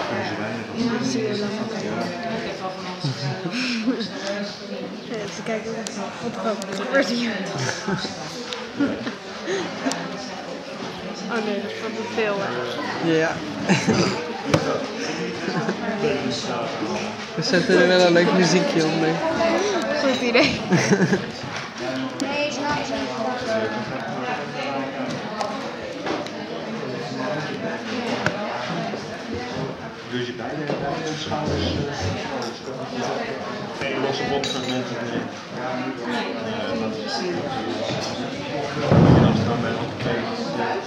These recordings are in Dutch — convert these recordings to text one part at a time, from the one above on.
Zie je dan ook. Ze kijken wat gebeurt hier. Oh nee, dat is van de film. Ja. We zetten er wel een leuk muziekje onder. Goed idee. Nee, snap ik niet. Dus je beide schouders. Geen losse botfragmenten meer. Dat is dan staan bij orthopedisch.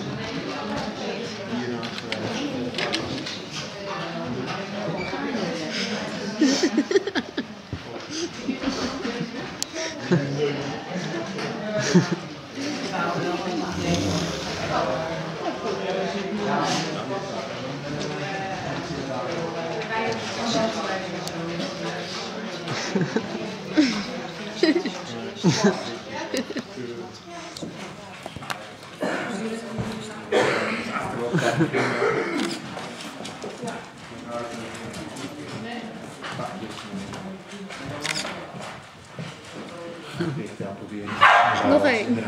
Nog één.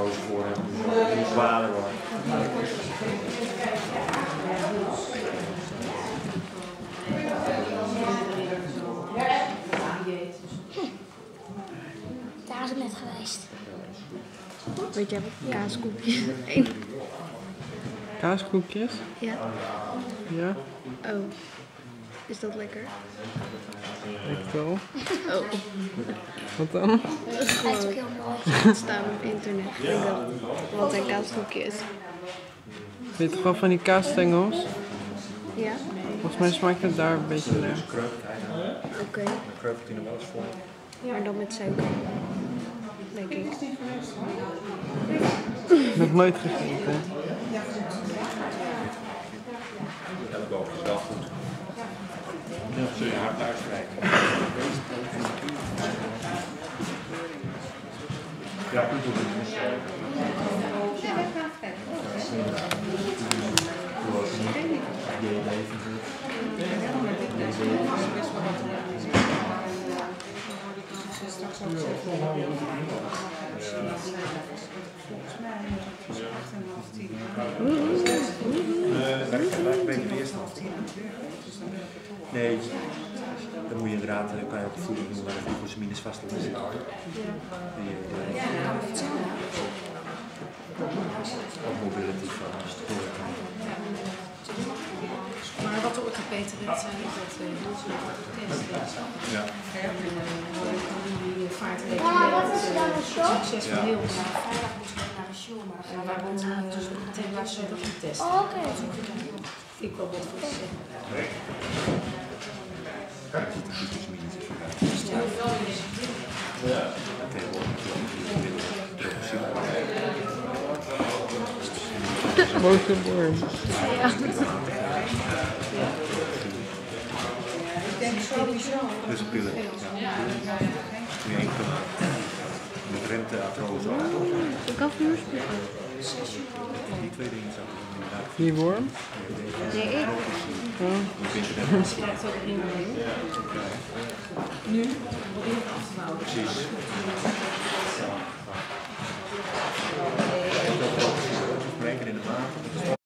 Daar is ik net geweest. Weet jij wat kaaskoekjes zijn? Kaaskoekjes? Ja. Ja, Oh. Is dat lekker? ik wel. Oh. Wat dan? Dat is ook Gewoon heel mooi. het staan op internet. Ik dacht, wat een kaaskoekje is. Weet je toch wel van die kaasstengels? Ja? Volgens mij smaakt het daar een beetje naar. Oké. Kruipt hij nog wel eens voor. Maar dan met suiker. Denk ik. Nog nooit gegeten. Elleboog is wel goed. Zul je hard uitstrijken. Ja, goed doen. Een beetje weerstand. Nee, dan moet je inderdaad, dan kan je ook de voeding doen waar de glucosamines vast op zitten. Ook mobility van Maar wat de orthopeter heeft zijn, is dat heel veel getest. ja. Die vaart een Mama, wat is er dan een show? succesvol. Vrijdag moeten we naar de show, maar En waarom meteen was ze dat niet testen? Oh, oké. Ik wil wat voor zeggen. Boze worm. Dus pillen. Ja. Nu één punt. Met renteartrose. Ik kan vuurspelen. Die twee dingen zou ik inderdaad. Die worm? Nee, ik. Oh. Je krijgt ook een nu probeer ik af te bouwen. Precies. Spreken in de maat.